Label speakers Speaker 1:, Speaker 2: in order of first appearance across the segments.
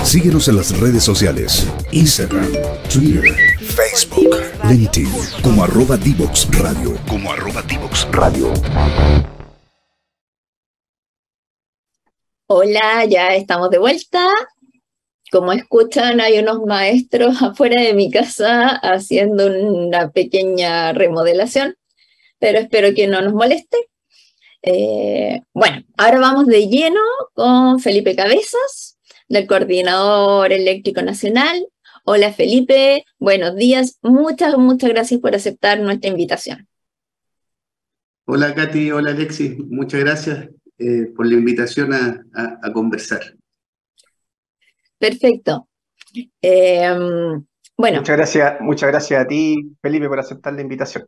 Speaker 1: Síguenos en las redes sociales, Instagram, Twitter, Facebook, LinkedIn, como @Divox Radio,
Speaker 2: Hola, ya estamos de vuelta. Como escuchan, hay unos maestros afuera de mi casa haciendo una pequeña remodelación, pero espero que no nos moleste. Bueno, ahora vamos de lleno con Felipe Cabezas, del Coordinador Eléctrico Nacional. Hola Felipe, buenos días. Muchas gracias por aceptar nuestra invitación.
Speaker 3: Hola Katy, hola Alexis, muchas gracias por la invitación a conversar.
Speaker 2: Perfecto. Bueno.
Speaker 4: Muchas gracias a ti, Felipe, por aceptar la invitación.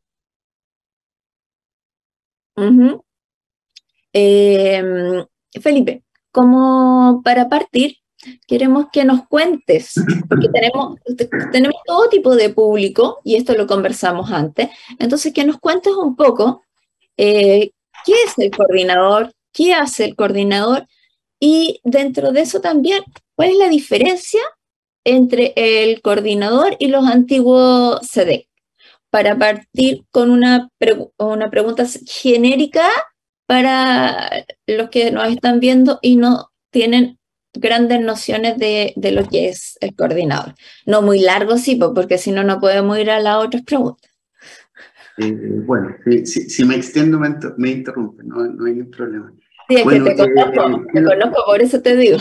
Speaker 2: Felipe, como para partir, queremos que nos cuentes, porque tenemos todo tipo de público, y esto lo conversamos antes, entonces que nos cuentes un poco qué es el coordinador, qué hace el coordinador, y dentro de eso también, ¿cuál es la diferencia entre el coordinador y los antiguos CDEC? Para partir con una pregunta genérica para los que nos están viendo y no tienen grandes nociones de lo que es el coordinador. No muy largo, sí, porque si no, no podemos ir a las otras preguntas.
Speaker 3: Bueno, si me extiendo me interrumpe, no hay ningún problema.
Speaker 2: Sí, es bueno, que te conozco, por eso te digo.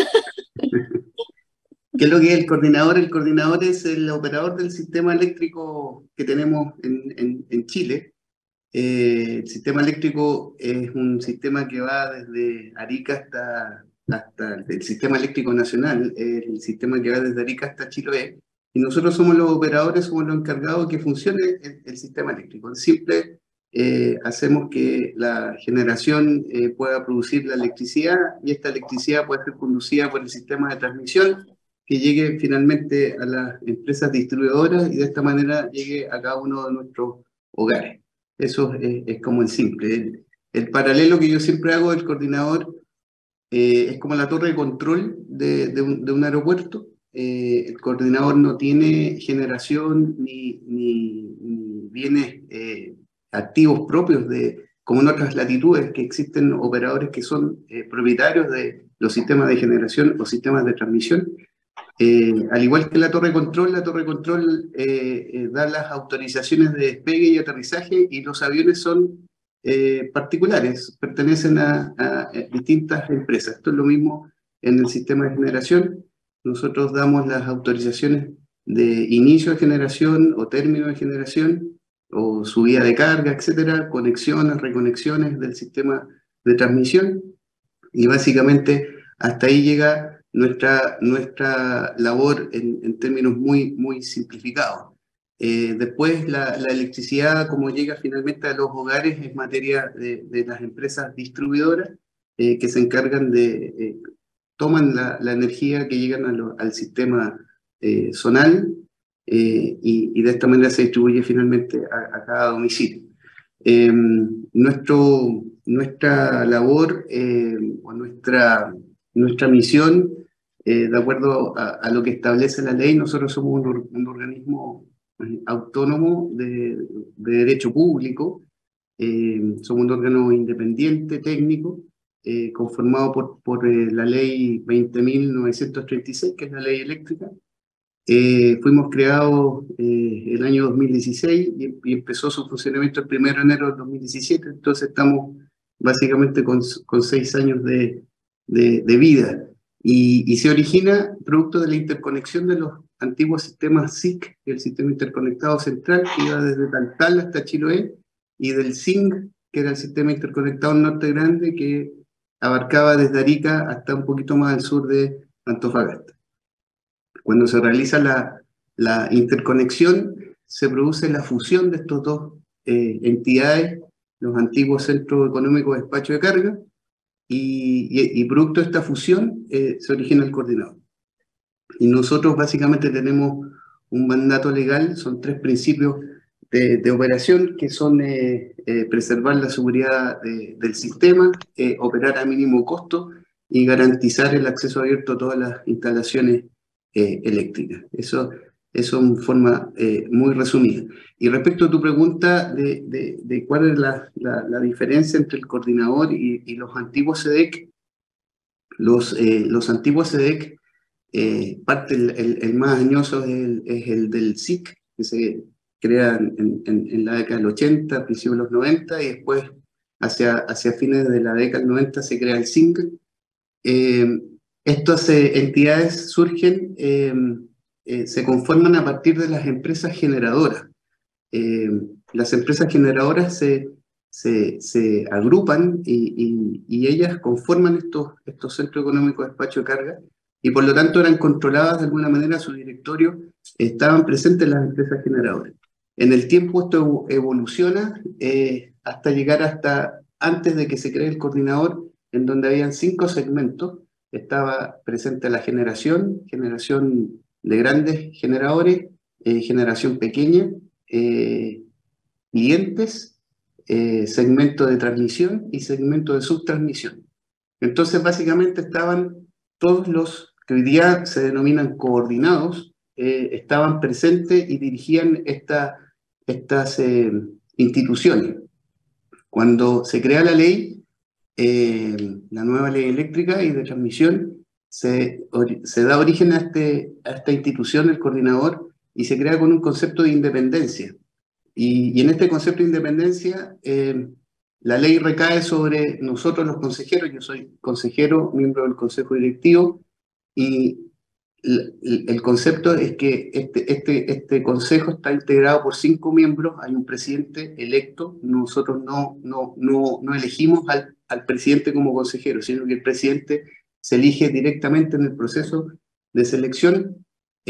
Speaker 3: ¿Qué es lo que es el coordinador? El coordinador es el operador del sistema eléctrico que tenemos en Chile. El sistema eléctrico es un sistema que va desde Arica hasta el sistema eléctrico nacional, el sistema que va desde Arica hasta Chiloé, y nosotros somos los operadores, somos los encargados de que funcione el sistema eléctrico. En simple, hacemos que la generación pueda producir la electricidad, y esta electricidad puede ser conducida por el sistema de transmisión, que llegue finalmente a las empresas distribuidoras y de esta manera llegue a cada uno de nuestros hogares. Eso es como en simple. El paralelo que yo siempre hago del coordinador es como la torre de control de un aeropuerto. El coordinador no tiene generación ni bienes activos propios como en otras latitudes, que existen operadores que son propietarios de los sistemas de generación o sistemas de transmisión. Al igual que la torre de control da las autorizaciones de despegue y aterrizaje, y los aviones son particulares, pertenecen a distintas empresas. Esto es lo mismo en el sistema de generación. Nosotros damos las autorizaciones de inicio de generación o término de generación o subida de carga, etcétera, conexiones, reconexiones del sistema de transmisión, y básicamente hasta ahí llega nuestra labor en términos muy simplificados. Después la electricidad, como llega finalmente a los hogares, es materia de las empresas distribuidoras que se encargan toman la energía que llegan al sistema zonal, y de esta manera se distribuye finalmente a cada domicilio. Nuestra labor o nuestra misión, de acuerdo a lo que establece la ley, nosotros somos un organismo autónomo de derecho público, somos un órgano independiente técnico, conformado por la ley 20.936, que es la ley eléctrica. Fuimos creados el año 2016 y empezó su funcionamiento el 1 de enero del 2017, entonces estamos básicamente con 6 años de vida, y se origina producto de la interconexión de los antiguos sistemas SIC, el Sistema Interconectado Central, que iba desde Taltal hasta Chiloé, y del SING, que era el Sistema Interconectado Norte Grande, que abarcaba desde Arica hasta un poquito más al sur de Antofagasta. Cuando se realiza la interconexión, se produce la fusión de estos dos entidades, los antiguos centros económicos de despacho de carga, y producto de esta fusión se origina el coordinador. Y nosotros básicamente tenemos un mandato legal, son 3 principios de operación, que son preservar la seguridad del sistema, operar a mínimo costo y garantizar el acceso abierto a todas las instalaciones eléctricas. Eso en forma muy resumida. Y respecto a tu pregunta de cuál es la diferencia entre el coordinador y los antiguos SEDEC, los antiguos SEDEC, el más añoso es el del SIC, que se crea en la década del 80, principios de los 90, y después hacia fines de la década del 90 se crea el SINC. Estas entidades surgen, se conforman a partir de las empresas generadoras. Las empresas generadoras se agrupan y ellas conforman estos centros económicos de despacho de carga, y por lo tanto eran controladas de alguna manera, su directorio estaban presentes las empresas generadoras. En el tiempo esto evoluciona hasta llegar hasta antes de que se cree el coordinador, en donde habían 5 segmentos. Estaba presente la generación de grandes generadores, generación pequeña, clientes, segmento de transmisión y segmento de subtransmisión. Entonces básicamente estaban todos los que hoy día se denominan coordinados, estaban presentes y dirigían estas instituciones. Cuando se crea la ley, la nueva ley eléctrica y de transmisión, se da origen a esta institución, el coordinador, y se crea con un concepto de independencia. Y en este concepto de independencia, la ley recae sobre nosotros los consejeros. Yo soy consejero, miembro del consejo directivo, y el concepto es que este consejo está integrado por 5 miembros, hay un presidente electo. Nosotros no elegimos al presidente como consejero, sino que el presidente se elige directamente en el proceso de selección,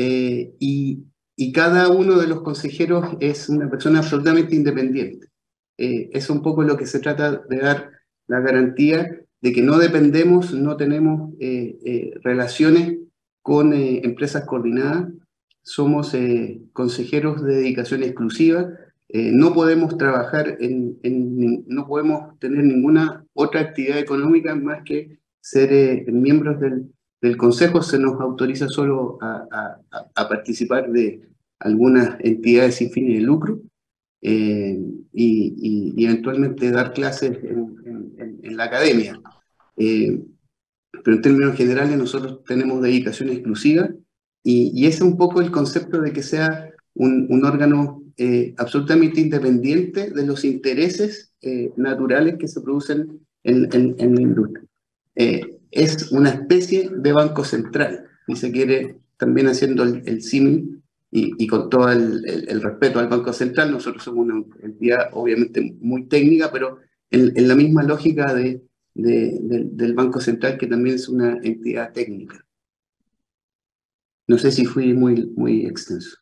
Speaker 3: y cada uno de los consejeros es una persona absolutamente independiente. Es un poco lo que se trata de dar la garantía de que no dependemos, no tenemos relaciones con empresas coordinadas. Somos consejeros de dedicación exclusiva. No podemos trabajar no podemos tener ninguna otra actividad económica más que ser miembros del consejo. Se nos autoriza solo a participar de algunas entidades sin fines de lucro, y eventualmente dar clases en la academia. Pero en términos generales nosotros tenemos dedicación exclusiva, y ese es un poco el concepto de que sea un órgano absolutamente independiente de los intereses naturales que se producen en la industria. Es una especie de banco central, si se quiere, también haciendo el símil, y con todo el respeto al Banco Central. Nosotros somos una entidad obviamente muy técnica, pero en la misma lógica del Banco Central, que también es una entidad técnica. No sé si fui muy extenso.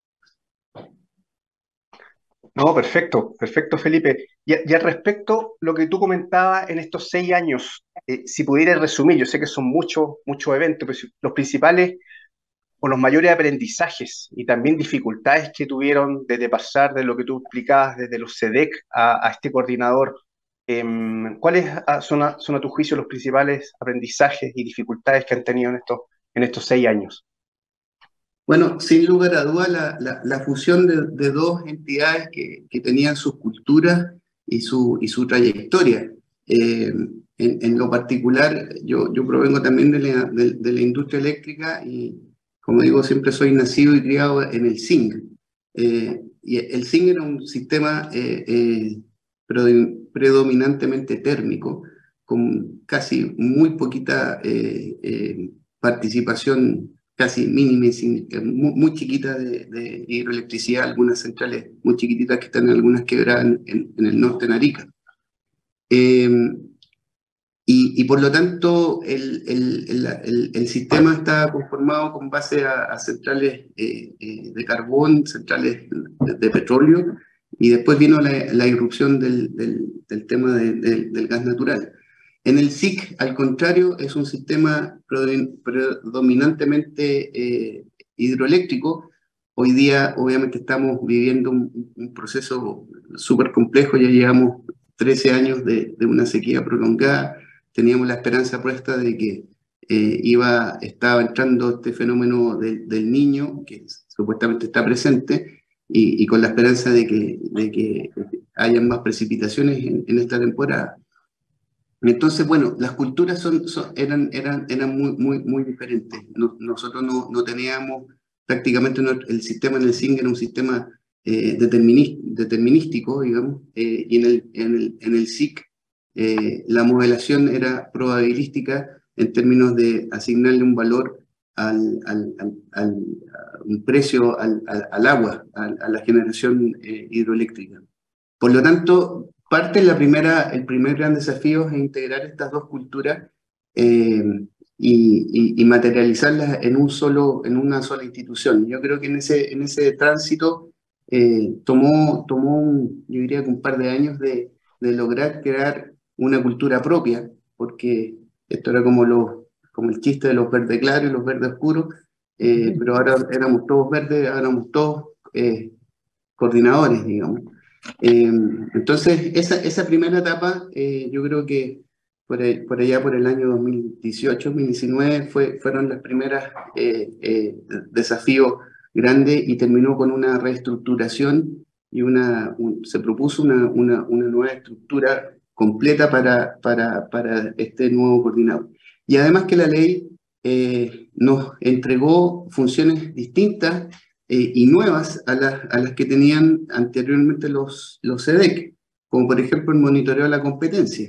Speaker 4: No, perfecto, Felipe. Y al respecto, lo que tú comentabas en estos 6 años, si pudieras resumir, yo sé que son muchos eventos, pero los principales o los mayores aprendizajes y también dificultades que tuvieron desde pasar de lo que tú explicabas, desde los SEDEC a este coordinador, ¿cuáles son a tu juicio los principales aprendizajes y dificultades que han tenido en estos 6 años?
Speaker 3: Bueno, sin lugar a dudas, la fusión de 2 entidades que tenían sus culturas y su trayectoria. En lo particular, yo provengo también de la industria eléctrica, y como digo, siempre soy nacido y criado en el SINC. Y el SINC era un sistema predominantemente térmico, con casi muy poquita participación, casi mínima, muy chiquita de hidroelectricidad, algunas centrales muy chiquititas que están en algunas quebradas en el norte de Arica. Y por lo tanto el sistema está conformado con base a centrales de carbón, centrales de petróleo, y después vino la irrupción del tema del gas natural. En el SIC, al contrario, es un sistema predominantemente hidroeléctrico. Hoy día, obviamente, estamos viviendo un proceso súper complejo. Ya llevamos 13 años de una sequía prolongada. teníamos la esperanza puesta de que estaba entrando este fenómeno del niño, que supuestamente está presente, y con la esperanza de que hayan más precipitaciones en esta temporada. Entonces, bueno, las culturas eran muy diferentes. Nosotros no teníamos prácticamente el sistema en el SING era un sistema determinístico, digamos, y en el SIC la modelación era probabilística en términos de asignarle un valor un precio al agua, a la generación hidroeléctrica. Por lo tanto, el primer gran desafío es integrar estas dos culturas y materializarlas en una sola institución. Yo creo que en ese tránsito tomó yo diría que un par de años de lograr crear una cultura propia, porque esto era como el chiste de los verdes claros y los verdes oscuros, pero ahora éramos todos verdes, ahora éramos todos coordinadores, digamos. Entonces, esa primera etapa, yo creo que por allá por el año 2018, 2019, fueron las primeras desafíos grandes y terminó con una reestructuración y se propuso una nueva estructura completa para este nuevo coordinador. Y además que la ley nos entregó funciones distintas y nuevas a las que tenían anteriormente los SEDEC, como por ejemplo el monitoreo de la competencia.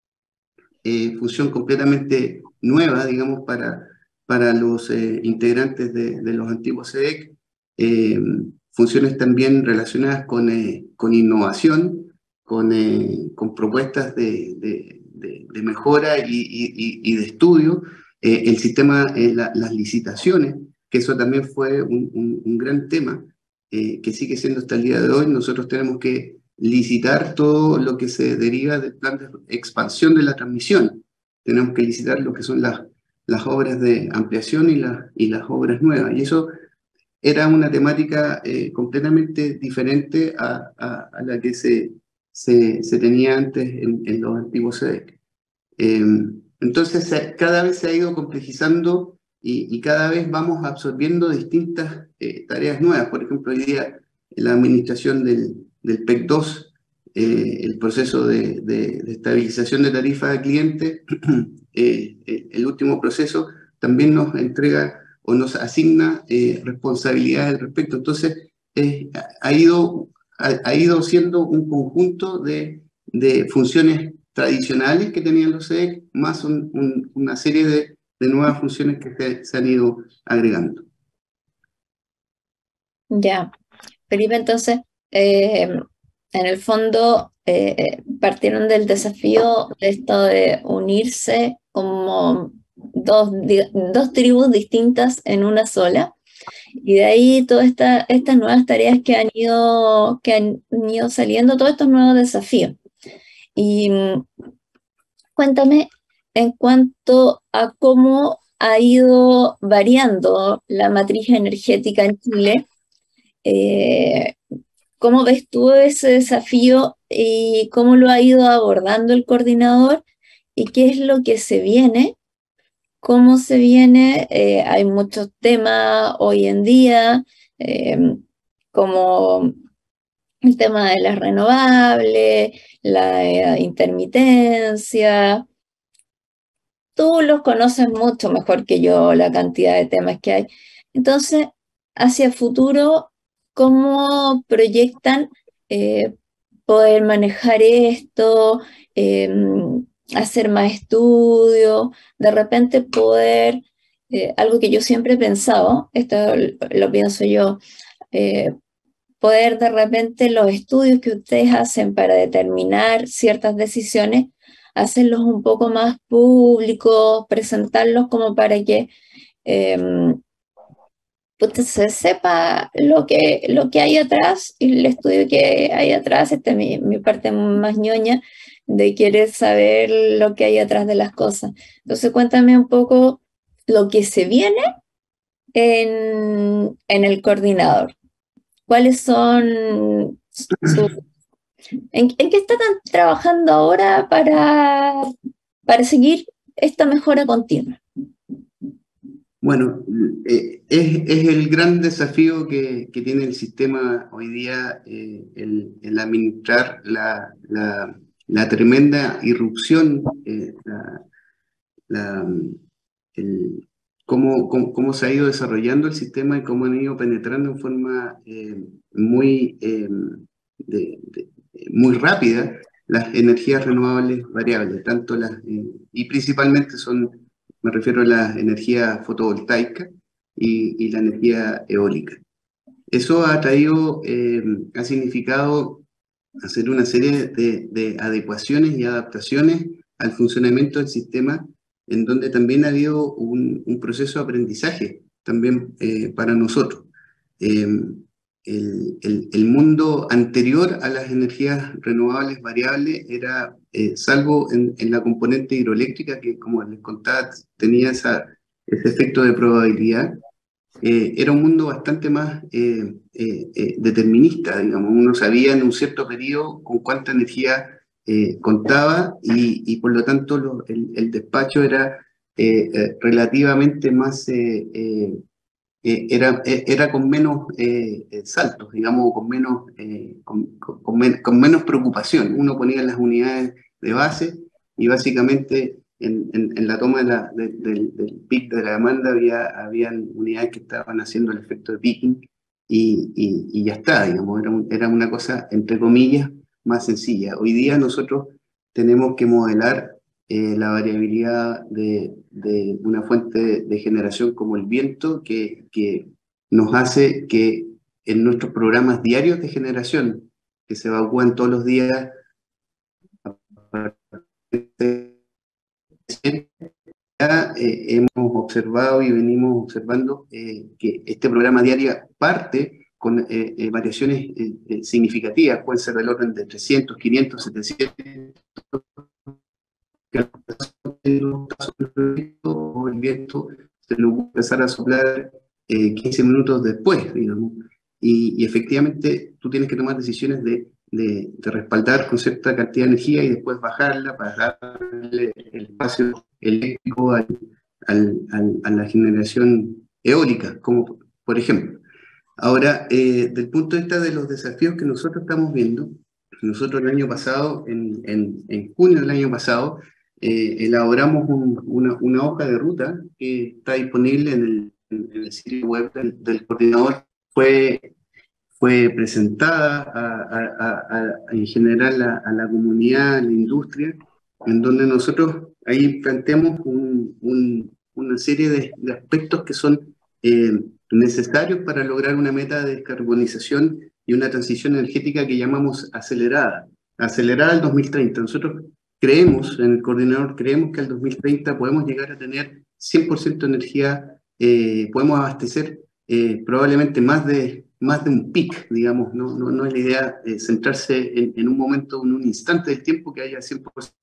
Speaker 3: Función completamente nueva, digamos, para los integrantes de los antiguos SEDEC. Funciones también relacionadas con innovación, con propuestas de mejora y de estudio. El sistema, las licitaciones, que eso también fue un gran tema, que sigue siendo hasta el día de hoy. Nosotros tenemos que licitar todo lo que se deriva del plan de expansión de la transmisión. Tenemos que licitar lo que son las obras de ampliación y las obras nuevas. Y eso era una temática completamente diferente a la que se tenía antes en los antiguos SEDEC. Entonces, cada vez se ha ido complejizando y cada vez vamos absorbiendo distintas tareas nuevas. Por ejemplo, hoy día la administración del PEC 2, el proceso de estabilización de tarifa de cliente, el último proceso también nos entrega o nos asigna responsabilidades al respecto. Entonces, ha ido siendo un conjunto de funciones tradicionales que tenían los SEDEC, más una serie de nuevas funciones que se han ido agregando.
Speaker 2: Ya, Felipe, entonces, en el fondo, partieron del desafío de esto de unirse como dos tribus distintas en una sola, y de ahí todas estas nuevas tareas que han ido saliendo, todos estos nuevos desafíos. Y cuéntame en cuanto a cómo ha ido variando la matriz energética en Chile. ¿Cómo ves tú ese desafío y cómo lo ha ido abordando el coordinador y qué es lo que se viene? ¿Cómo se viene? Hay muchos temas hoy en día, como el tema de las renovables, la intermitencia. Tú los conoces mucho mejor que yo, la cantidad de temas que hay. Entonces, hacia futuro, ¿cómo proyectan poder manejar esto, hacer más estudios, de repente poder, algo que yo siempre he pensado, esto lo pienso yo, poder de repente los estudios que ustedes hacen para determinar ciertas decisiones, hacerlos un poco más públicos, presentarlos como para que se sepa lo que hay atrás y el estudio que hay atrás. Esta es mi parte más ñoña de querer saber lo que hay atrás de las cosas. Entonces cuéntame un poco lo que se viene en el coordinador. ¿Cuáles son ¿En qué están trabajando ahora para seguir esta mejora continua?
Speaker 3: Bueno, es el gran desafío que tiene el sistema hoy día, el administrar la tremenda irrupción, la- el- cómo se ha ido desarrollando el sistema y cómo han ido penetrando en forma muy, muy rápida las energías renovables variables, y principalmente me refiero a la energía fotovoltaica y la energía eólica. Eso ha significado hacer una serie de adecuaciones y adaptaciones al funcionamiento del sistema, en donde también ha habido un proceso de aprendizaje también para nosotros. Eh, el mundo anterior a las energías renovables variables era, salvo en la componente hidroeléctrica, que como les contaba tenía ese efecto de probabilidad, era un mundo bastante más determinista, digamos. Uno sabía en un cierto periodo con cuánta energía contaba y por lo tanto el despacho era relativamente más, era con menos saltos, digamos, con menos preocupación. Uno ponía las unidades de base y básicamente en la toma del pic de la demanda habían unidades que estaban haciendo el efecto de picking y ya está, digamos, era una cosa, entre comillas, más sencilla. Hoy día nosotros tenemos que modelar la variabilidad de una fuente de generación como el viento, que nos hace que en nuestros programas diarios de generación, que se evacúan todos los días, ya hemos observado y venimos observando que este programa diario parte con variaciones significativas, pueden ser del orden de 300, 500, 700, o el viento se lo puede empezar a soplar 15 minutos después, digamos. Y efectivamente tú tienes que tomar decisiones de respaldar con cierta cantidad de energía y después bajarla para darle el espacio eléctrico a la generación eólica, como por ejemplo. Ahora, del punto de vista de los desafíos que nosotros estamos viendo, nosotros el año pasado, en junio del año pasado, elaboramos una hoja de ruta que está disponible en el sitio web del coordinador. Fue presentada en general a la comunidad, a la industria, en donde nosotros ahí planteamos una serie de aspectos que son necesarios para lograr una meta de descarbonización y una transición energética que llamamos acelerada al 2030. Nosotros creemos, en el coordinador, creemos que al 2030 podemos llegar a tener 100% de energía, podemos abastecer probablemente más de un pic, digamos. No es la idea centrarse en un momento, en un instante del tiempo que haya 100%,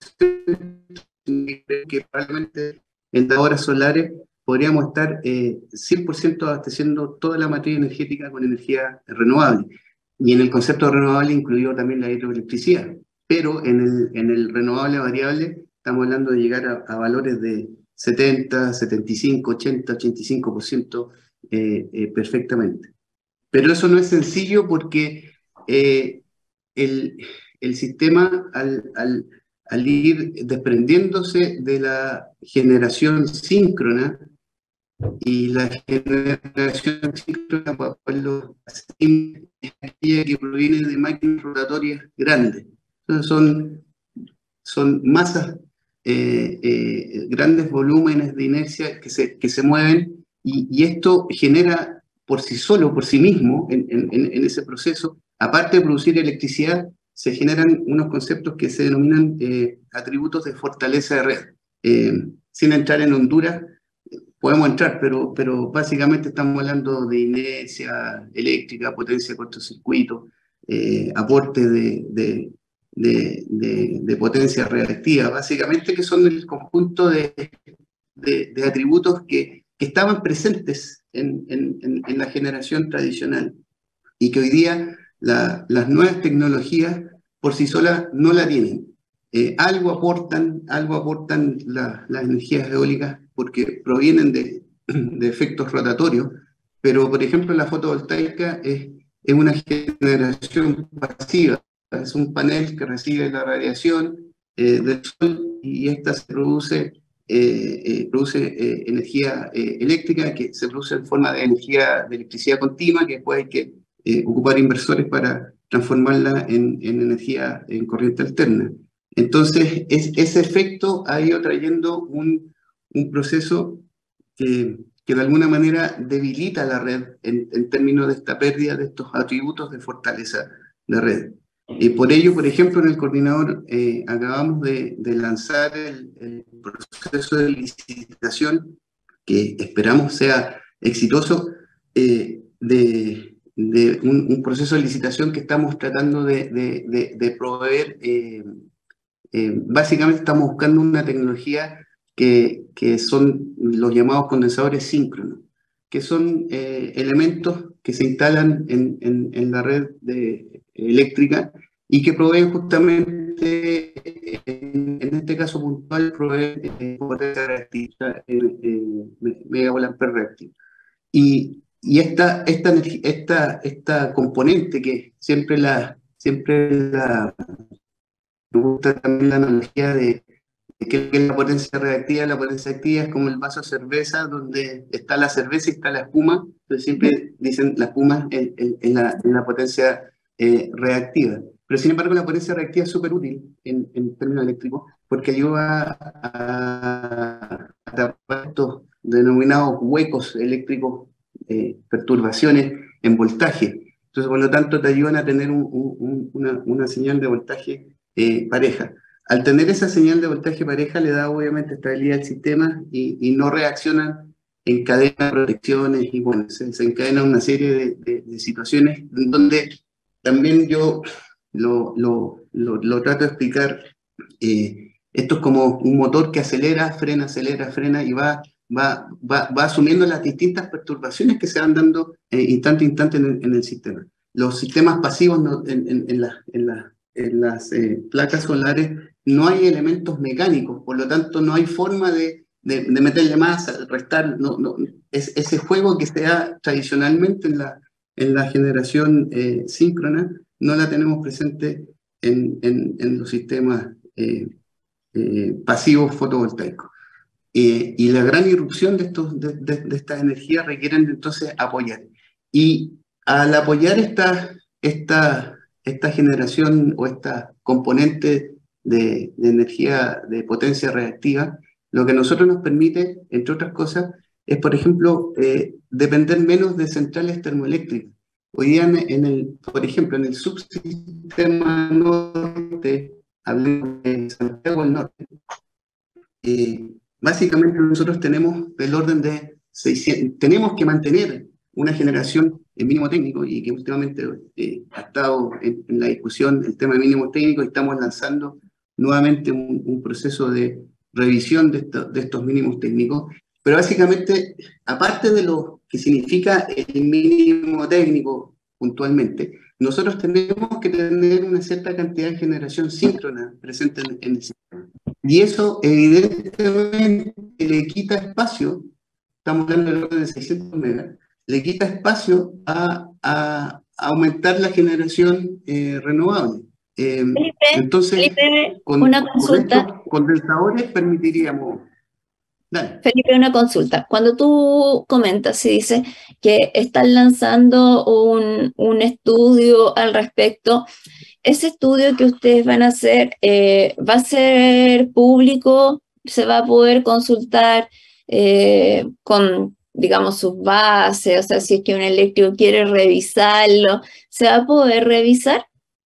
Speaker 3: que probablemente en las horas solares podríamos estar 100% abasteciendo toda la materia energética con energía renovable. Y en el concepto de renovable incluido también la hidroelectricidad. Pero en el renovable variable estamos hablando de llegar a valores de 70, 75, 80, 85% perfectamente. Pero eso no es sencillo porque el sistema, al ir desprendiéndose de la generación síncrona, y la generación síncrona, para poderlo hacer, es aquella que proviene de máquinas rotatorias grandes. Entonces son masas, grandes volúmenes de inercia que se mueven, y esto genera por sí solo, por sí mismo, en ese proceso, aparte de producir electricidad, se generan unos conceptos que se denominan atributos de fortaleza de red. Sin entrar en Honduras, podemos entrar, pero básicamente estamos hablando de inercia eléctrica, potencia de cortocircuito, aporte de potencia reactiva, básicamente, que son el conjunto de atributos que estaban presentes en la generación tradicional y que hoy día las nuevas tecnologías por sí solas no la tienen. algo aportan las energías eólicas porque provienen de efectos rotatorios, pero por ejemplo la fotovoltaica es una generación pasiva, es un panel que recibe la radiación del sol y esta se produce energía eléctrica que se produce en forma de electricidad continua, que después hay que ocupar inversores para transformarla en energía en corriente alterna. Entonces, ese efecto ha ido trayendo un proceso que de alguna manera debilita la red en términos de esta pérdida de estos atributos de fortaleza de red. Por ello, por ejemplo, en el coordinador acabamos de lanzar el proceso de licitación, que esperamos sea exitoso, de un proceso de licitación que estamos tratando de proveer. Básicamente estamos buscando una tecnología que son los llamados condensadores síncronos, que son elementos que se instalan en la red eléctrica y que proveen justamente, en este caso puntual, proveen potencia reactiva, megavoltampere reactivo. Y esta componente que siempre me gusta también la analogía de que es la potencia reactiva. La potencia activa es como el vaso de cerveza donde está la cerveza y está la espuma. Entonces siempre dicen la espuma en la potencia reactiva. Pero sin embargo la potencia reactiva es súper útil en términos eléctricos porque ayuda a tapar estos denominados huecos eléctricos, perturbaciones en voltaje. Entonces por lo tanto te ayudan a tener una señal de voltaje pareja. Al tener esa señal de voltaje pareja le da obviamente estabilidad al sistema y no reaccionan en cadena de protecciones y bueno, se encadena una serie de situaciones en donde también yo lo trato de explicar. Esto es como un motor que acelera, frena y va asumiendo las distintas perturbaciones que se van dando instante a instante en el sistema. Los sistemas pasivos en las placas solares no hay elementos mecánicos, por lo tanto no hay forma de meterle más, restar, es ese juego que se da tradicionalmente en la generación síncrona, no la tenemos presente en los sistemas pasivos fotovoltaicos. Y la gran irrupción de estas energías requieren entonces apoyar. Y al apoyar esta generación o esta componente de energía de potencia reactiva, lo que a nosotros nos permite, entre otras cosas, es, por ejemplo, depender menos de centrales termoeléctricas. Hoy día, por ejemplo, en el subsistema norte, hablemos de Santiago del Norte, básicamente nosotros tenemos del orden de 600, tenemos que mantener una generación en mínimo técnico y que últimamente ha estado en la discusión el tema de mínimo técnico y estamos lanzando nuevamente un proceso de revisión de estos mínimos técnicos, pero básicamente, aparte de lo que significa el mínimo técnico puntualmente, nosotros tenemos que tener una cierta cantidad de generación síncrona presente en el sistema. Y eso evidentemente le quita espacio, estamos hablando del orden de 600 megas, le quita espacio a aumentar la generación renovable. Entonces,
Speaker 2: Felipe, una consulta.
Speaker 3: Con estos condensadores permitiríamos... Dale.
Speaker 2: Felipe, una consulta. Cuando tú comentas y dices que están lanzando un estudio al respecto, ¿ese estudio que ustedes van a hacer va a ser público? ¿Se va a poder consultar con, digamos, sus bases? O sea, si es que un eléctrico quiere revisarlo, ¿se va a poder revisar?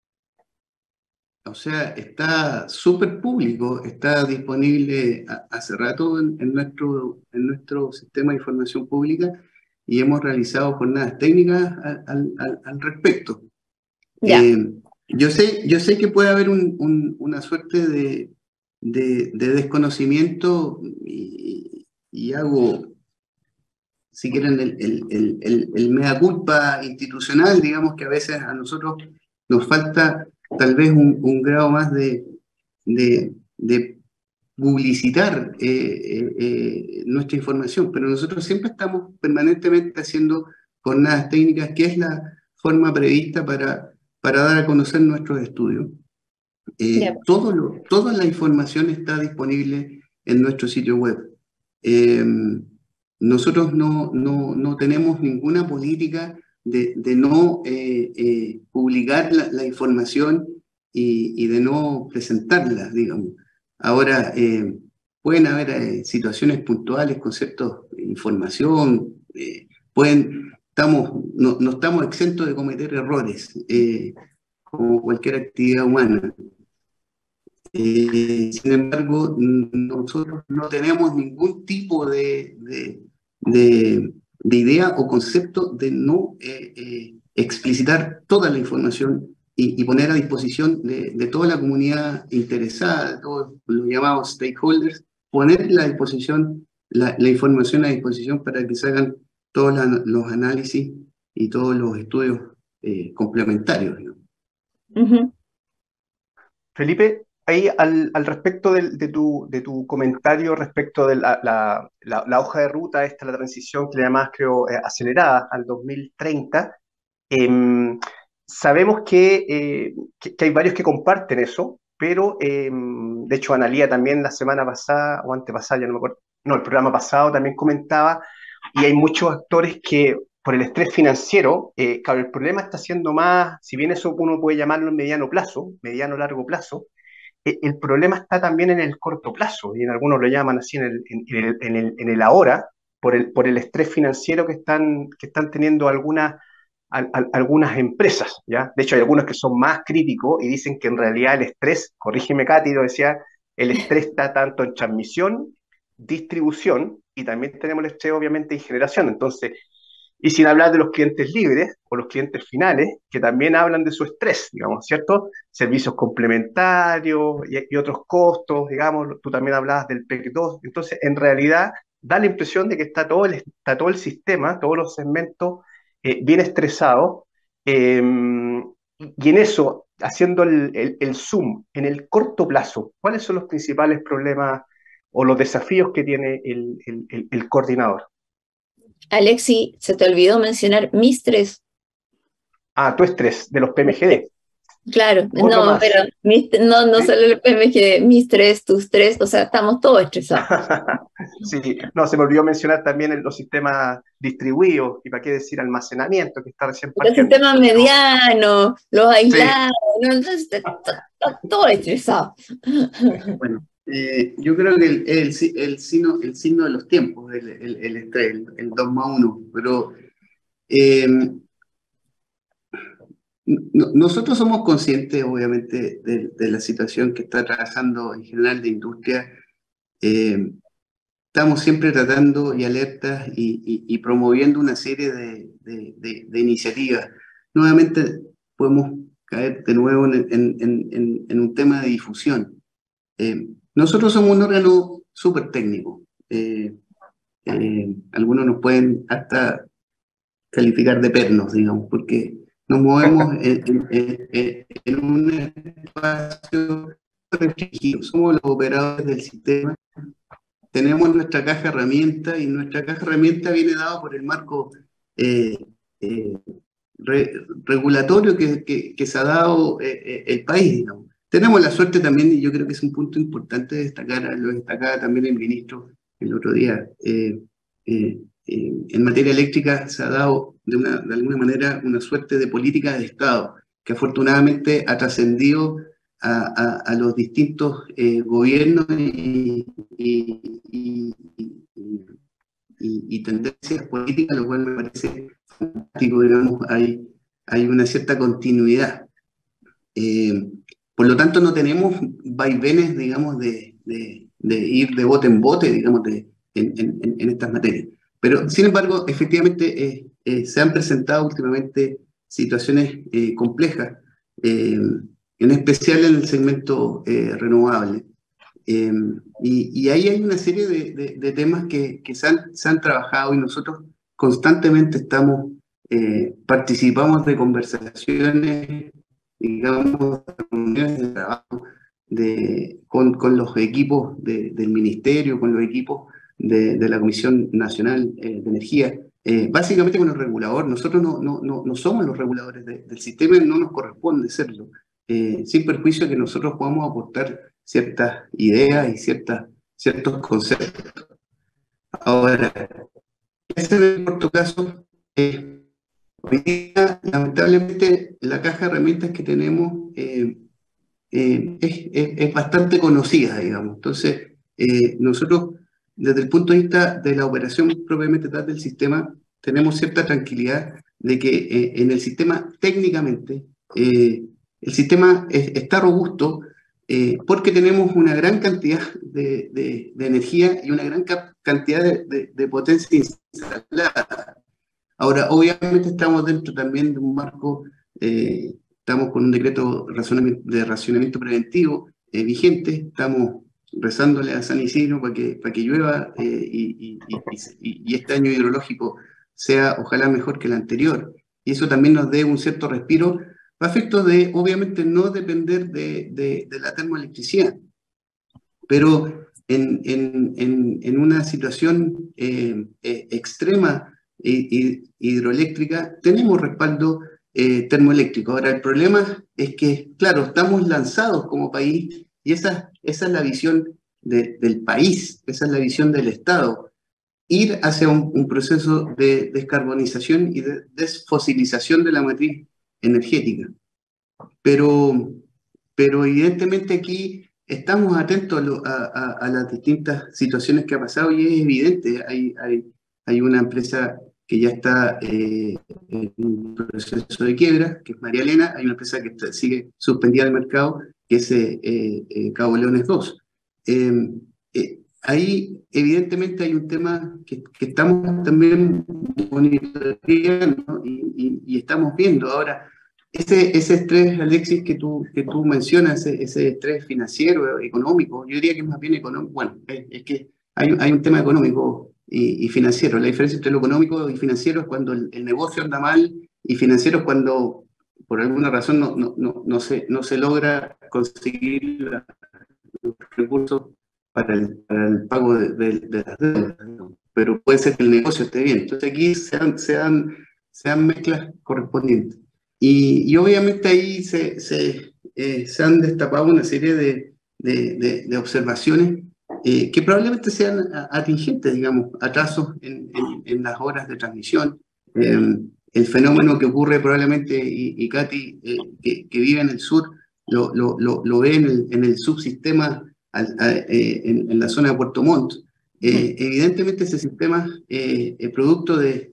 Speaker 3: O sea, está súper público, está disponible hace rato en nuestro sistema de información pública y hemos realizado jornadas técnicas al respecto. Yo sé que puede haber una suerte de desconocimiento y hago, si quieren, el mea culpa institucional, digamos que a veces a nosotros nos falta tal vez un grado más de de publicitar nuestra información, pero nosotros siempre estamos permanentemente haciendo jornadas técnicas, que es la forma prevista para dar a conocer nuestros estudios. Toda la información está disponible en nuestro sitio web. Nosotros no tenemos ninguna política de no publicar la información y de no presentarla, digamos. Ahora, pueden haber situaciones puntuales, conceptos de información, no estamos exentos de cometer errores, como cualquier actividad humana. Sin embargo, nosotros no tenemos ningún tipo de idea o concepto de no explicitar toda la información y poner a disposición de toda la comunidad interesada, de todos los llamados stakeholders, poner la información a disposición para que se hagan todos los análisis y todos los estudios complementarios, ¿no?
Speaker 2: Uh-huh.
Speaker 4: Felipe, ahí al respecto de tu comentario respecto de la hoja de ruta, la transición que le llamabas, creo, acelerada al 2030, sabemos que hay varios que comparten eso, pero de hecho Analía también la semana pasada, o antepasada, ya no me acuerdo, no, el programa pasado también comentaba, y hay muchos actores que por el estrés financiero, claro, el problema está siendo más, si bien eso uno puede llamarlo en mediano largo plazo, el problema está también en el corto plazo, y en algunos lo llaman así en el ahora, por el estrés financiero que están teniendo algunas empresas, ¿ya? De hecho, hay algunos que son más críticos y dicen que en realidad el estrés, corrígeme Katy, lo decía, el estrés está tanto en transmisión, distribución, y también tenemos el estrés obviamente en generación. Entonces, y sin hablar de los clientes libres o los clientes finales, que también hablan de su estrés, digamos, ¿cierto? Servicios complementarios y otros costos, digamos, tú también hablabas del PEC 2. Entonces, en realidad, da la impresión de que está todo el sistema, todos los segmentos bien estresados, y en eso, haciendo el zoom, en el corto plazo, ¿cuáles son los principales problemas o los desafíos que tiene el coordinador?
Speaker 2: Alexi, se te olvidó mencionar mis tres.
Speaker 4: Ah, tu estrés, de los PMGD.
Speaker 2: Claro, no, pero no
Speaker 4: ¿Sí?
Speaker 2: solo el PMGD, mis tres, tus tres, o sea, estamos todos estresados.
Speaker 4: Sí, no, se me olvidó mencionar también los sistemas distribuidos, y para qué decir almacenamiento, que está recién
Speaker 2: Los
Speaker 4: partiendo.
Speaker 2: sistemas medianos, los aislados,
Speaker 4: Sí.
Speaker 2: ¿no? Entonces está todo estresado.
Speaker 3: Bueno, yo creo que el signo de los tiempos, el estrés, el 2+1, pero nosotros somos conscientes, obviamente, de la situación que está atravesando en general de industria. Estamos siempre tratando y alertas y promoviendo una serie de iniciativas. Nuevamente podemos caer de nuevo en un tema de difusión. Nosotros somos un órgano súper técnico. Algunos nos pueden hasta calificar de pernos, digamos, porque nos movemos en un espacio restringido. Somos los operadores del sistema. Tenemos nuestra caja de herramientas y nuestra caja de herramientas viene dada por el marco regulatorio que se ha dado el país, digamos. Tenemos la suerte también, y yo creo que es un punto importante de destacar, lo destacaba también el ministro el otro día, en materia eléctrica se ha dado de alguna manera una suerte de política de Estado que afortunadamente ha trascendido a los distintos gobiernos y tendencias políticas, lo cual me parece fantástico, digamos, hay una cierta continuidad. Por lo tanto, no tenemos vaivenes, digamos, de ir de bote en bote, digamos, en estas materias. Pero, sin embargo, efectivamente, se han presentado últimamente situaciones complejas, en especial en el segmento renovable. Y ahí hay una serie de temas que se han trabajado y nosotros constantemente participamos de conversaciones, digamos, de reuniones de trabajo con los equipos del Ministerio, con los equipos de la Comisión Nacional de Energía, básicamente con el regulador. Nosotros no somos los reguladores del sistema y no nos corresponde serlo, sin perjuicio que nosotros podamos aportar ciertas ideas y ciertos conceptos. Ahora, ese en el corto caso, hoy día, lamentablemente, la caja de herramientas que tenemos es bastante conocida, digamos. Entonces, nosotros, desde el punto de vista de la operación propiamente tal del sistema, tenemos cierta tranquilidad de que en el sistema, técnicamente, el sistema está robusto porque tenemos una gran cantidad de energía y una gran cantidad de potencia instalada. Ahora, obviamente estamos dentro también de un marco, estamos con un decreto de racionamiento preventivo vigente, estamos rezándole a San Isidro para que llueva y este año hidrológico sea ojalá mejor que el anterior. Y eso también nos dé un cierto respiro, a efectos de, obviamente, no depender de la termoelectricidad. Pero en una situación extrema hidroeléctrica, tenemos respaldo termoeléctrico. Ahora, el problema es que, claro, estamos lanzados como país y esa es la visión del país, esa es la visión del Estado. Ir hacia un proceso de descarbonización y de desfosilización de la matriz energética. Pero evidentemente aquí estamos atentos a las distintas situaciones que ha pasado y es evidente, hay una empresa que ya está en un proceso de quiebra, que es María Elena, hay una empresa que sigue suspendida del mercado, que es Cabo Leones 2. Ahí evidentemente hay un tema que estamos también monitoreando y estamos viendo. Ahora, ese estrés, Alexis, que tú mencionas, ese estrés financiero, económico, yo diría que es más bien económico. Bueno, es que hay un tema económico y financiero. La diferencia entre lo económico y financiero es cuando el negocio anda mal, y financiero es cuando por alguna razón no se logra conseguir los recursos para el pago de las deudas, ¿no? Pero puede ser que el negocio esté bien. Entonces aquí se dan mezclas correspondientes. Y obviamente ahí se han destapado una serie de observaciones que probablemente sean atingentes, digamos, atrasos en las horas de transmisión. El fenómeno que ocurre probablemente, y Katy, que vive en el sur, lo ve en el subsistema en la zona de Puerto Montt. Evidentemente ese sistema es producto de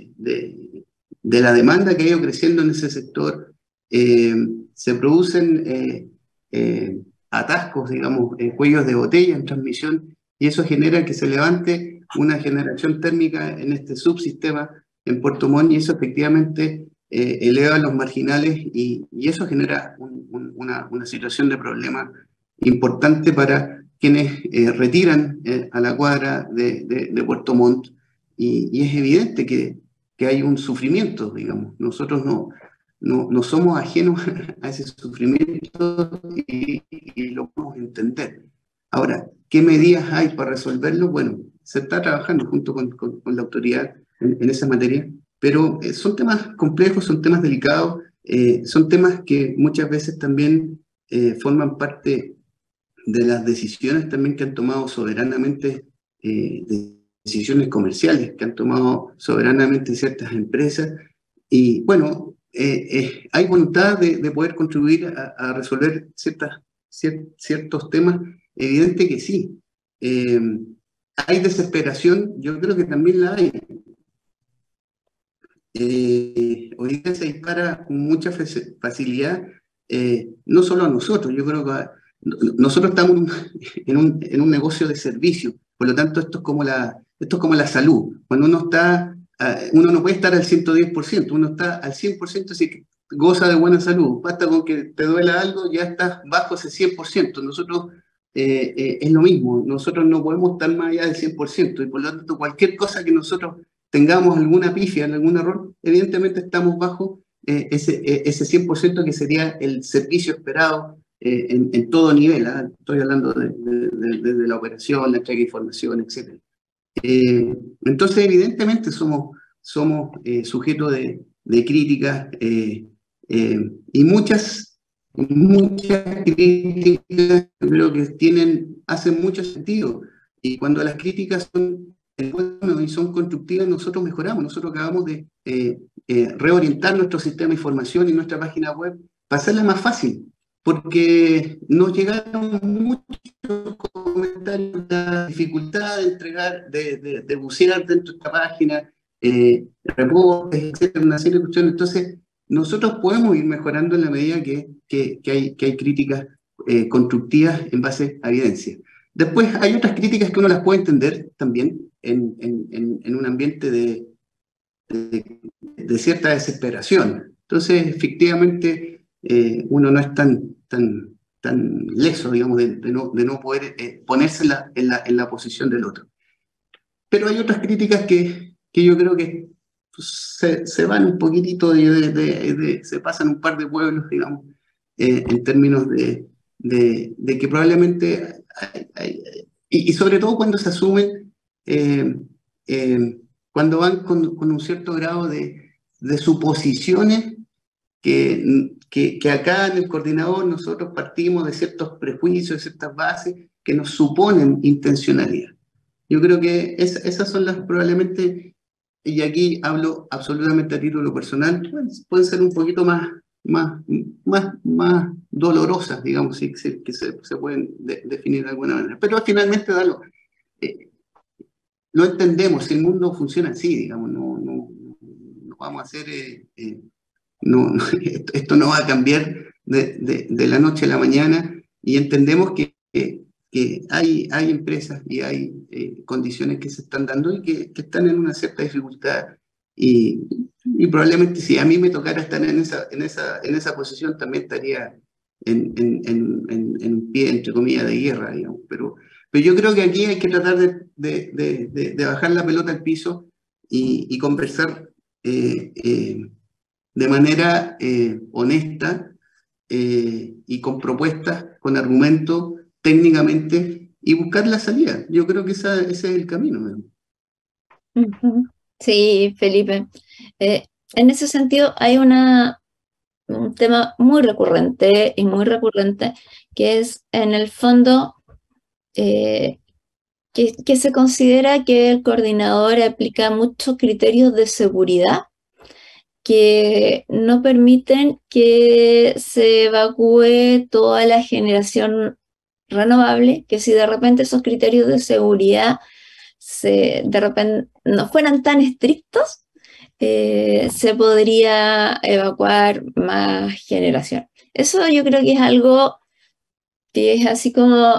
Speaker 3: la demanda que ha ido creciendo en ese sector. Se producen atascos, digamos, cuellos de botella en transmisión, y eso genera que se levante una generación térmica en este subsistema en Puerto Montt, y eso efectivamente eleva los marginales y eso genera una situación de problema importante para quienes retiran a la cuadra de Puerto Montt, y es evidente que hay un sufrimiento, digamos. Nosotros no somos ajenos a ese sufrimiento y lo podemos entender. Ahora, ¿qué medidas hay para resolverlo? Bueno, se está trabajando junto con la autoridad en esa materia, pero son temas complejos, son temas delicados, son temas que muchas veces también forman parte de las decisiones también que han tomado soberanamente, decisiones comerciales que han tomado soberanamente ciertas empresas, y bueno, hay voluntad de poder contribuir a resolver ciertos temas, evidente que sí. Hay desesperación, yo creo que también la hay. Hoy día se dispara con mucha facilidad, no solo a nosotros, yo creo que nosotros estamos en un negocio de servicio, por lo tanto esto es como la salud. Cuando uno no puede estar al 110%, uno está al 100% si goza de buena salud. Basta con que te duela algo, ya estás bajo ese 100%. Nosotros es lo mismo, nosotros no podemos estar más allá del 100%, y por lo tanto cualquier cosa que nosotros tengamos alguna pifia, algún error, evidentemente estamos bajo ese 100% que sería el servicio esperado en todo nivel, ¿ah? Estoy hablando de la operación, la entrega de información, etc. Entonces, evidentemente, somos sujetos de críticas y muchas críticas creo que hacen mucho sentido. Y cuando las críticas son buenas y son constructivas, nosotros mejoramos, nosotros acabamos de reorientar nuestro sistema de información y nuestra página web para hacerla más fácil, porque nos llegaron muchos comentarios de la dificultad de entregar, de bucear dentro de esta página, reportes, etcétera, una serie de cuestiones. Entonces, nosotros podemos ir mejorando en la medida que hay críticas constructivas en base a evidencia. Después hay otras críticas que uno las puede entender también en un ambiente de cierta desesperación. Entonces, efectivamente, uno no es tan leso, digamos, de no poder ponerse en la posición del otro. Pero hay otras críticas que yo creo que se van un poquitito, se pasan un par de pueblos, digamos, en términos de que probablemente y sobre todo cuando se asumen, cuando van con un cierto grado de suposiciones que acá en el coordinador nosotros partimos de ciertos prejuicios, de ciertas bases que nos suponen intencionalidad. Yo creo que esas son las probablemente, y aquí hablo absolutamente a título personal, pueden ser un poquito más dolorosas, digamos, que se pueden definir de alguna manera. Pero finalmente lo entendemos, el mundo funciona así, digamos, no vamos a hacer, esto no va a cambiar de la noche a la mañana, y entendemos que hay empresas y hay condiciones que se están dando y que están en una cierta dificultad, y probablemente si a mí me tocara estar en esa posición también estaría en un pie, entre comillas, de guerra, digamos. Pero yo creo que aquí hay que tratar de bajar la pelota al piso y conversar de manera honesta y con propuestas, con argumentos, técnicamente, y buscar la salida. Yo creo que ese es el camino, ¿no?
Speaker 2: Ujú. Sí, Felipe. En ese sentido hay un tema muy recurrente que es en el fondo que se considera que el coordinador aplica muchos criterios de seguridad que no permiten que se evacúe toda la generación renovable, que si de repente esos criterios de seguridad de repente no fueran tan estrictos, se podría evacuar más generación. Eso yo creo que es algo que es así como,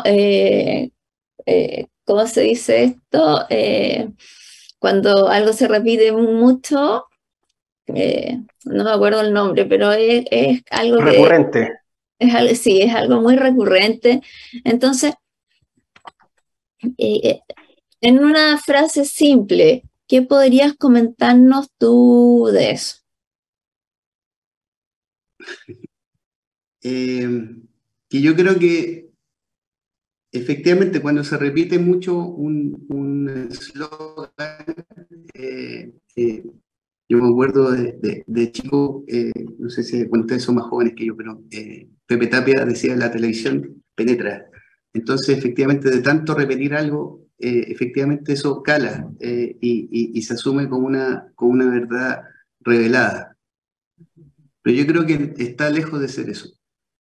Speaker 2: ¿cómo se dice esto? Cuando algo se repite mucho, no me acuerdo el nombre, pero es algo
Speaker 4: recurrente.
Speaker 2: Sí, es algo muy recurrente. Entonces, en una frase simple, ¿qué podrías comentarnos tú de eso?
Speaker 3: Que yo creo que efectivamente cuando se repite mucho un eslogan, yo me acuerdo de chico, no sé si ustedes son más jóvenes que yo, pero Pepe Tapia decía: la televisión penetra. Entonces, efectivamente, de tanto repetir algo, efectivamente eso cala y se asume como una verdad revelada. Pero yo creo que está lejos de ser eso.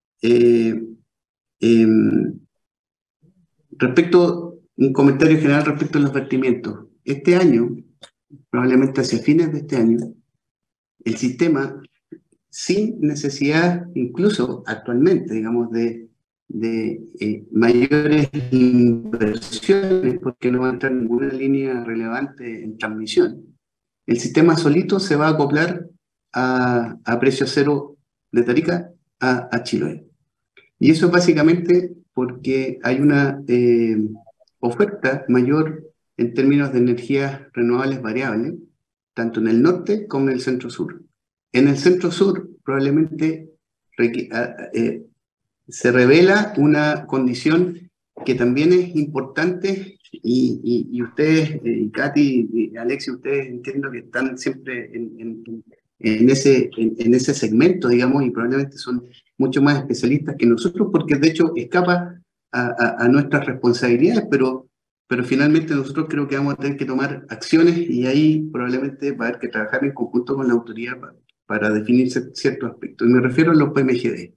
Speaker 3: Un comentario general respecto a los vertimientos. Este año, probablemente hacia fines de este año, el sistema, sin necesidad, incluso actualmente, digamos, de mayores inversiones, porque no va a entrar ninguna línea relevante en transmisión, el sistema solito se va a acoplar a precio cero de Tarica a Chiloé. Y eso es básicamente porque hay una oferta mayor en términos de energías renovables variables, tanto en el norte como en el centro-sur. En el centro-sur probablemente se revela una condición que también es importante, y ustedes, Katy y Alexis, ustedes entiendo que están siempre en ese segmento, digamos, y probablemente son mucho más especialistas que nosotros, porque de hecho escapa a nuestras responsabilidades, pero finalmente nosotros creo que vamos a tener que tomar acciones, y ahí probablemente va a haber que trabajar en conjunto con la autoridad para definir ciertos aspectos. Y me refiero a los PMGD.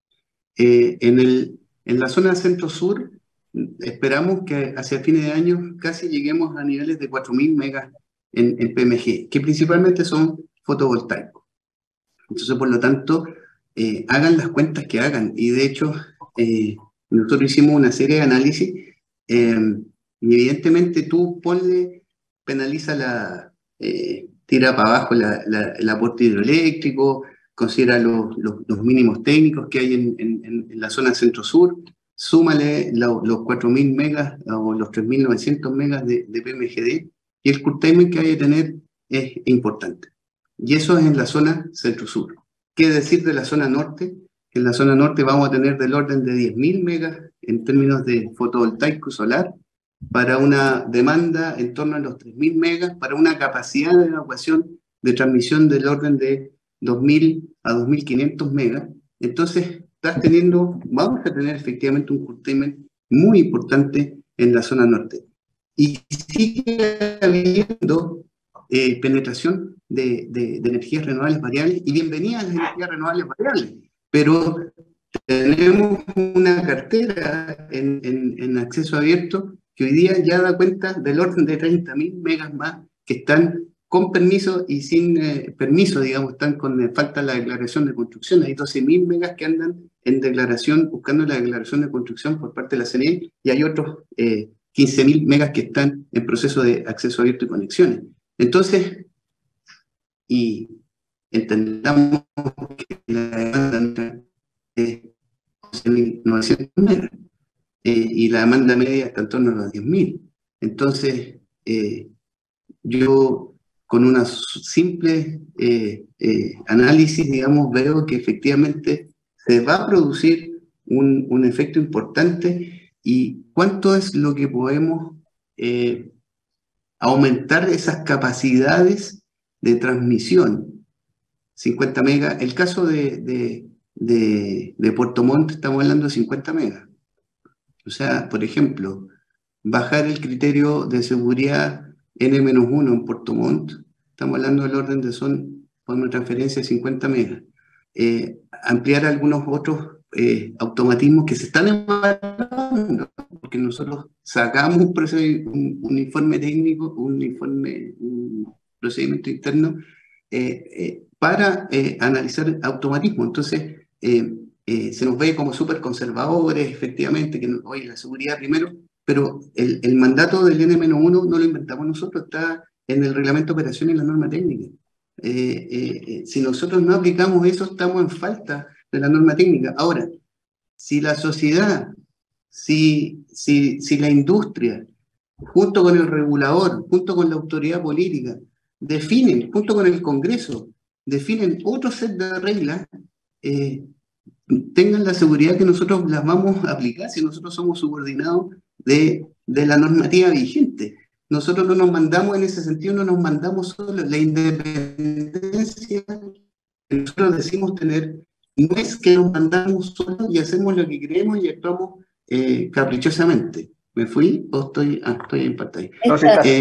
Speaker 3: En la zona centro-sur, esperamos que hacia fines de año casi lleguemos a niveles de 4.000 megas en PMG, que principalmente son fotovoltaicos. Entonces, por lo tanto, hagan las cuentas que hagan. Y de hecho, nosotros hicimos una serie de análisis, y evidentemente tú penaliza tira para abajo el aporte hidroeléctrico, considera los mínimos técnicos que hay en la zona centro-sur, súmale los 4.000 megas o los 3.900 megas de PMGD, y el curtailment que hay que tener es importante. Y eso es en la zona centro-sur. ¿Qué decir de la zona norte? En la zona norte vamos a tener del orden de 10.000 megas en términos de fotovoltaico solar, para una demanda en torno a los 3.000 megas, para una capacidad de evacuación de transmisión del orden de 2.000 a 2.500 megas. Entonces, vamos a tener efectivamente un curtailment muy importante en la zona norte. Y sigue habiendo penetración de energías renovables variables, y bienvenidas las energías renovables variables, pero tenemos una cartera en acceso abierto que hoy día ya da cuenta del orden de 30.000 megas más que están con permiso y sin permiso, digamos, están con falta la declaración de construcción. Hay 12.000 megas que andan en declaración, buscando la declaración de construcción por parte de la CNE, y hay otros 15.000 megas que están en proceso de acceso abierto y conexiones. Entonces, y entendamos que la demanda es 11.900 megas, y la demanda media está en torno a los 10.000. Entonces, yo con una simple análisis, digamos, veo que efectivamente se va a producir un efecto importante. ¿Y cuánto es lo que podemos aumentar esas capacidades de transmisión? 50 megas. El caso de Puerto Montt, estamos hablando de 50 megas. O sea, por ejemplo, bajar el criterio de seguridad N-1 en Puerto Montt, estamos hablando del orden de por una transferencia de 50 megas. Ampliar algunos otros automatismos que se están evaluando, porque nosotros sacamos un informe técnico, un procedimiento interno para analizar automatismo. Entonces, se nos ve como súper conservadores, efectivamente, que oye, la seguridad primero, pero el mandato del N-1 no lo inventamos nosotros, está en el reglamento de operación y la norma técnica. Si nosotros no aplicamos eso, estamos en falta de la norma técnica. Ahora, si la sociedad, si la industria, junto con el regulador, junto con la autoridad política, definen, junto con el Congreso, definen otro set de reglas, tengan la seguridad que nosotros las vamos a aplicar si nosotros somos subordinados de la normativa vigente. Nosotros no nos mandamos en ese sentido, no nos mandamos solo. La independencia que nosotros decimos tener no es que nos mandamos solo y hacemos lo que queremos y actuamos caprichosamente. ¿Me fui o estoy en pantalla?
Speaker 4: No, sí estás.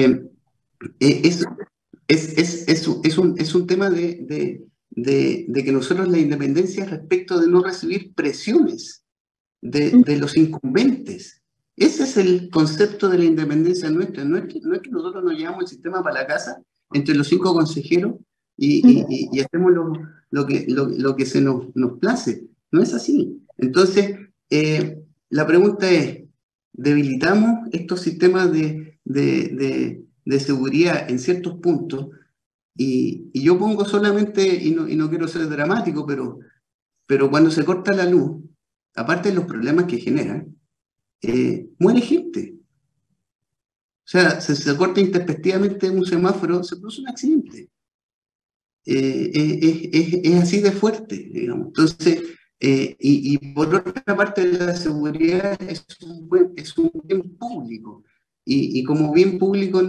Speaker 3: Es un tema de que nosotros la independencia respecto de no recibir presiones de los incumbentes. Ese es el concepto de la independencia nuestra. No es que nosotros nos llevamos el sistema para la casa entre los 5 consejeros y hacemos lo que se nos place. No es así. Entonces, la pregunta es, ¿debilitamos estos sistemas de seguridad en ciertos puntos? Y yo pongo solamente, y no quiero ser dramático, pero cuando se corta la luz, aparte de los problemas que genera, muere gente. O sea, se corta intempestivamente un semáforo, se produce un accidente. Es así de fuerte, digamos. Entonces, Y por otra parte, la seguridad es un bien público. Y como bien público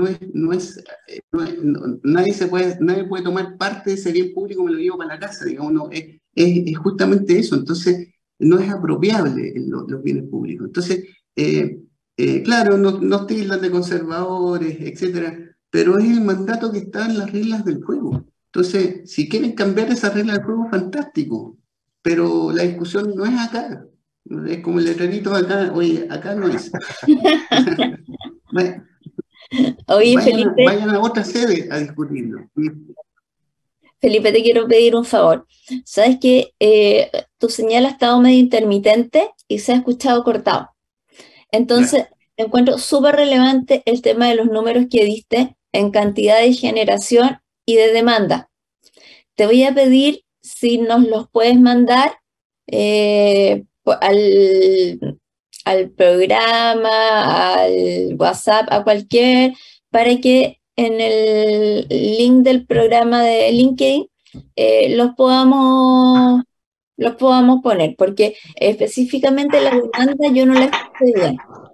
Speaker 3: nadie puede tomar parte de ese bien público, me lo llevo para la casa, digamos, no, es justamente eso. Entonces, no es apropiable los bienes públicos. Entonces, claro, nos tildan de conservadores, etcétera, pero es el mandato que está en las reglas del juego. Entonces, si quieren cambiar esas reglas del juego, fantástico, pero la discusión no es acá. Es como el letrerito acá, oye, acá no es.
Speaker 2: Oye, Felipe,
Speaker 3: Vayan a otra sede a discutirlo.
Speaker 2: Felipe, te quiero pedir un favor. Sabes que tu señal ha estado medio intermitente y se ha escuchado cortado. Entonces, encuentro súper relevante el tema de los números que diste en cantidad de generación y de demanda. Te voy a pedir si nos los puedes mandar al programa, al WhatsApp, a cualquier, para que en el link del programa de LinkedIn los podamos poner, porque específicamente la demanda yo no la escuché bien.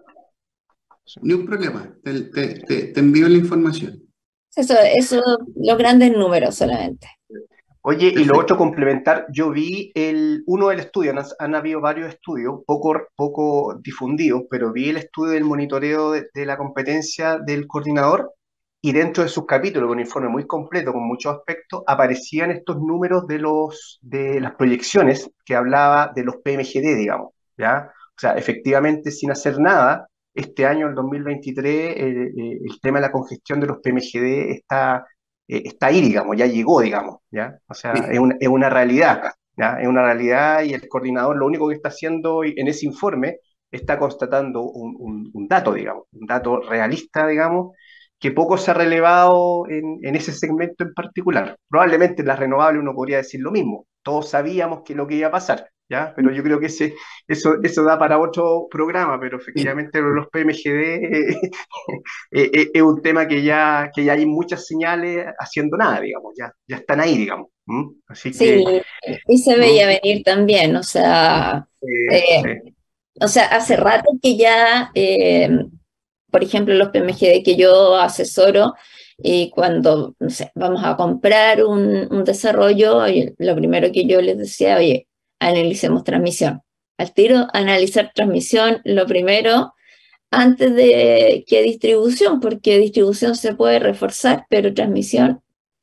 Speaker 3: Ni un problema, te envío la información.
Speaker 2: Eso, los grandes números solamente.
Speaker 4: Oye, y lo otro complementar, yo vi uno del estudio, han habido varios estudios, poco difundidos, pero vi el estudio del monitoreo de la competencia del coordinador, y dentro de sus capítulos, con un informe muy completo, con muchos aspectos, aparecían estos números de las proyecciones que hablaba de los PMGD, digamos, ¿ya? O sea, efectivamente, sin hacer nada, este año, el 2023, el tema de la congestión de los PMGD está ahí, digamos, ya llegó, digamos, ¿ya? O sea, es una realidad, ¿ya? Es una realidad, y el coordinador lo único que está haciendo en ese informe está constatando un dato, digamos, un dato realista, digamos, que poco se ha relevado en ese segmento en particular. Probablemente en las renovables uno podría decir lo mismo, todos sabíamos que lo que iba a pasar, ¿ya? Pero yo creo que eso da para otro programa, pero efectivamente los PMGD es un tema que ya hay muchas señales haciendo nada, digamos, ya están ahí, digamos. Así
Speaker 2: Sí,
Speaker 4: que...
Speaker 2: y se veía venir también, o sea,
Speaker 4: sí.
Speaker 2: hace rato que ya, por ejemplo, los PMGD que yo asesoro, y cuando, no sé, vamos a comprar un desarrollo, lo primero que yo les decía, oye, analicemos transmisión. Al tiro, analizar transmisión, lo primero, antes de que distribución, porque distribución se puede reforzar, pero transmisión,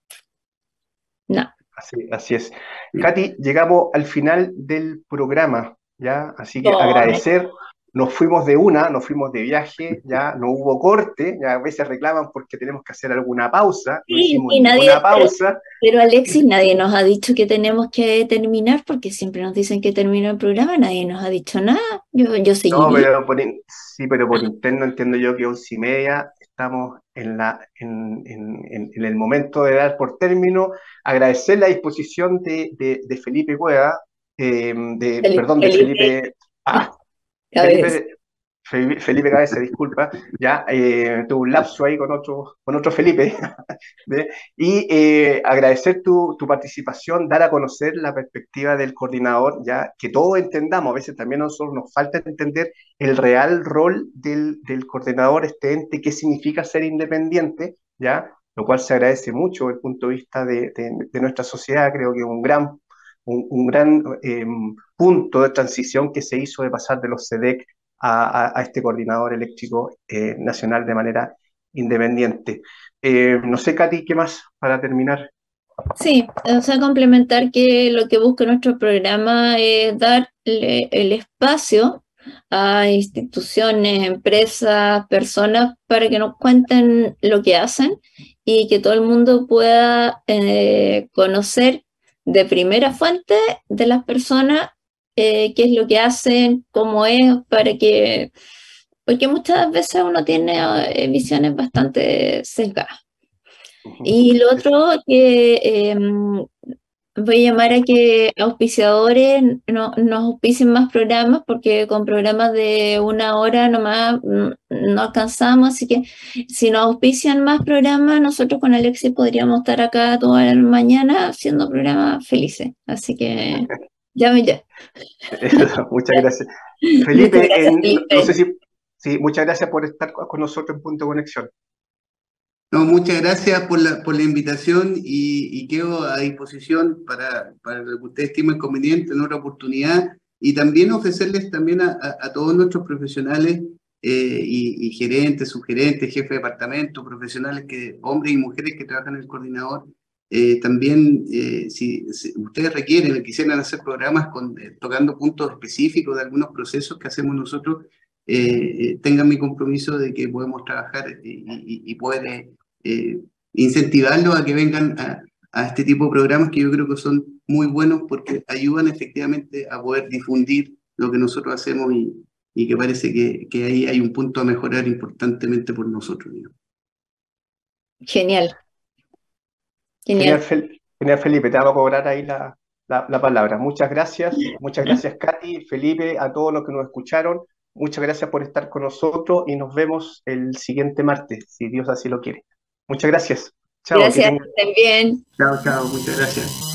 Speaker 2: no.
Speaker 4: Así es. Katy, llegamos al final del programa, ¿ya? Así que
Speaker 2: No,
Speaker 4: agradecer, nos fuimos de viaje, ya no hubo corte, ya a veces reclaman porque tenemos que hacer alguna pausa, no
Speaker 2: sí,
Speaker 4: hicimos
Speaker 2: y
Speaker 4: ninguna pausa.
Speaker 2: pero Alexis, nadie nos ha dicho que tenemos que terminar, porque siempre nos dicen que termina el programa, nadie nos ha dicho nada, yo
Speaker 4: No,
Speaker 2: seguiría.
Speaker 4: pero por interno entiendo yo que 11:30 estamos en el momento de dar por término. Agradecer la disposición de Felipe Cueva, perdón, de
Speaker 2: Felipe,
Speaker 4: Felipe,
Speaker 2: Cabeza.
Speaker 4: Felipe, Felipe Cabeza, disculpa, ya tuve un lapso ahí con otro Felipe, ¿ve? Y agradecer tu participación, dar a conocer la perspectiva del coordinador, ya que todos entendamos, a veces también a nosotros nos falta entender el real rol del coordinador, este ente, qué significa ser independiente, ya, lo cual se agradece mucho desde el punto de vista de nuestra sociedad. Creo que es un gran punto de transición que se hizo de pasar de los SEDEC a este coordinador eléctrico nacional de manera independiente. No sé, Katy, ¿qué más para terminar?
Speaker 2: Sí, o sea, complementar que lo que busca nuestro programa es darle el espacio a instituciones, empresas, personas para que nos cuenten lo que hacen y que todo el mundo pueda conocer de primera fuente de las personas qué es lo que hacen, cómo es, porque muchas veces uno tiene visiones bastante sesgadas. Y lo otro que voy a llamar a que auspiciadores nos auspicien más programas, porque con programas de 1 hora nomás no alcanzamos, así que si nos auspician más programas, nosotros con Alexis podríamos estar acá toda la mañana haciendo programas felices. Así que Llame ya.
Speaker 4: Muchas gracias.
Speaker 2: Muchas
Speaker 4: Felipe,
Speaker 2: gracias,
Speaker 4: no
Speaker 2: Felipe.
Speaker 4: sé si, sí, muchas gracias por estar con nosotros en Punto de Conexión.
Speaker 3: No, muchas gracias por la invitación y quedo a disposición para lo que ustedes estimen conveniente en otra oportunidad y también ofrecerles también a todos nuestros profesionales y gerentes, subgerentes, jefes de departamento, profesionales, hombres y mujeres que trabajan en el coordinador, también si ustedes requieren, quisieran hacer programas tocando puntos específicos de algunos procesos que hacemos nosotros, tengan mi compromiso de que podemos trabajar y poder incentivarlos a que vengan a este tipo de programas que yo creo que son muy buenos porque ayudan efectivamente a poder difundir lo que nosotros hacemos y que parece que ahí hay un punto a mejorar importantemente por nosotros, digamos.
Speaker 2: Genial,
Speaker 4: Genial,
Speaker 2: genial.
Speaker 4: Genial, Felipe, te vamos a cobrar ahí la palabra. Muchas gracias, Katy, Felipe, a todos los que nos escucharon. Muchas gracias por estar con nosotros y nos vemos el siguiente martes, si Dios así lo quiere. Muchas gracias. Chao, que
Speaker 2: Gracias,
Speaker 4: tengan.
Speaker 2: que estén bien.
Speaker 3: Chao, chao, muchas gracias.